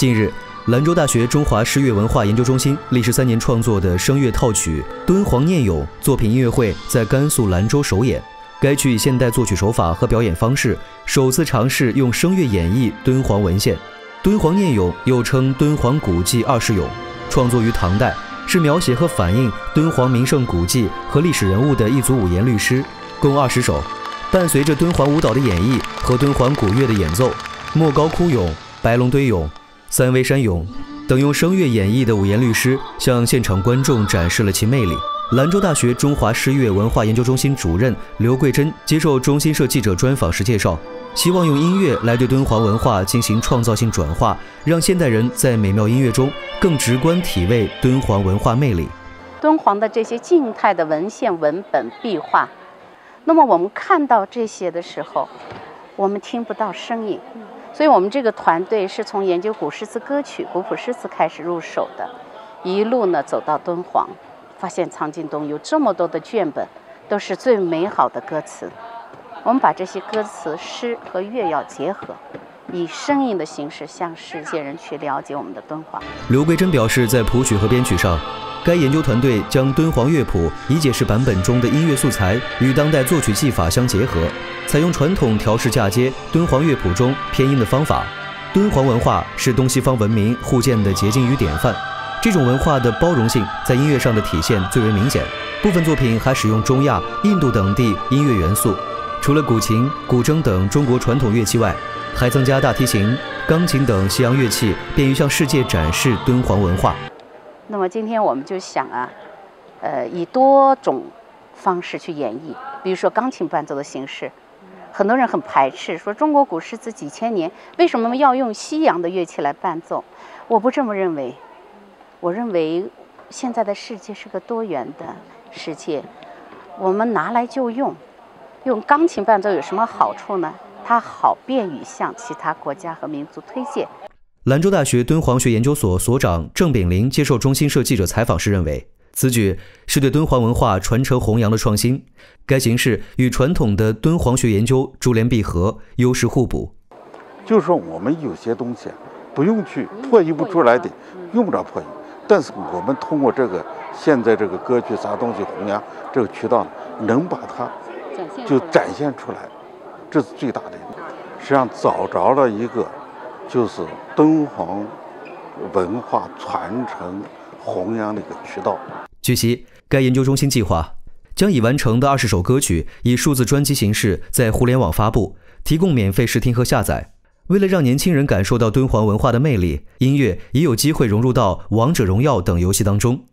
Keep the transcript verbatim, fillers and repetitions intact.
近日，兰州大学中华诗乐文化研究中心历时三年创作的声乐套曲《敦煌念咏》作品音乐会在甘肃兰州首演。该曲以现代作曲手法和表演方式，首次尝试用声乐演绎敦煌文献。敦煌念咏又称敦煌古迹二十咏，创作于唐代，是描写和反映敦煌名胜古迹和历史人物的一组五言律诗，共二十首。伴随着敦煌舞蹈的演绎和敦煌古乐的演奏，莫高窟咏、白龙堆咏、三危山咏等用声乐演绎的五言律诗，向现场观众展示了其魅力。兰州大学中华诗乐文化研究中心主任刘桂珍接受中新社记者专访时介绍，希望用音乐来对敦煌文化进行创造性转化，让现代人在美妙音乐中更直观体味敦煌文化魅力。 敦煌的这些静态的文献、文本、壁画，那么我们看到这些的时候，我们听不到声音，所以我们这个团队是从研究古诗词歌曲、古朴诗词开始入手的，一路呢走到敦煌，发现藏经洞有这么多的卷本，都是最美好的歌词。我们把这些歌词、诗和乐要结合，以声音的形式向世界人去了解我们的敦煌。 刘桂珍表示，在谱曲和编曲上，该研究团队将敦煌乐谱以解释版本中的音乐素材与当代作曲技法相结合，采用传统调式嫁接敦煌乐谱中偏音的方法。敦煌文化是东西方文明互鉴的捷径与典范，这种文化的包容性在音乐上的体现最为明显。部分作品还使用中亚、印度等地音乐元素，除了古琴、古筝等中国传统乐器外，还增加大提琴、钢琴等西洋乐器，便于向世界展示敦煌文化。 那么今天我们就想啊，呃，以多种方式去演绎，比如说钢琴伴奏的形式，很多人很排斥，说中国古诗词几千年，为什么要用西洋的乐器来伴奏？我不这么认为，我认为现在的世界是个多元的世界，我们拿来就用。用钢琴伴奏有什么好处呢？它好便于向其他国家和民族推荐。 兰州大学敦煌学研究所所长郑炳林接受中新社记者采访时认为，此举是对敦煌文化传承弘扬的创新。该形式与传统的敦煌学研究珠联璧合，优势互补。 就是说，我们有些东西不用去破译不出来的，用不着破译，但是我们通过这个现在这个歌曲啥东西弘扬这个渠道，能把它就展现出来，这是最大的一点。实际上找着了一个就是敦煌文化传承弘扬的一个渠道。 据悉，该研究中心计划将已完成的二十首歌曲以数字专辑形式在互联网发布，提供免费试听和下载。为了让年轻人感受到敦煌文化的魅力，音乐也有机会融入到《王者荣耀》等游戏当中。